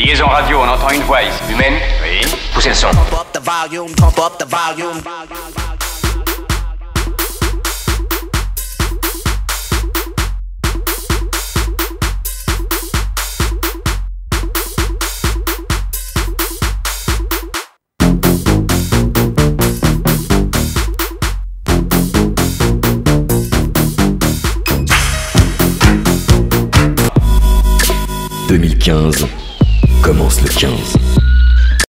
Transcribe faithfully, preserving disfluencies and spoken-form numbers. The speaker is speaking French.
Liaison radio, on entend une voix ici. Humaine? Oui. Poussez le son. Pump up the volume, pump up the volume. deux mille quinze commence le quinze.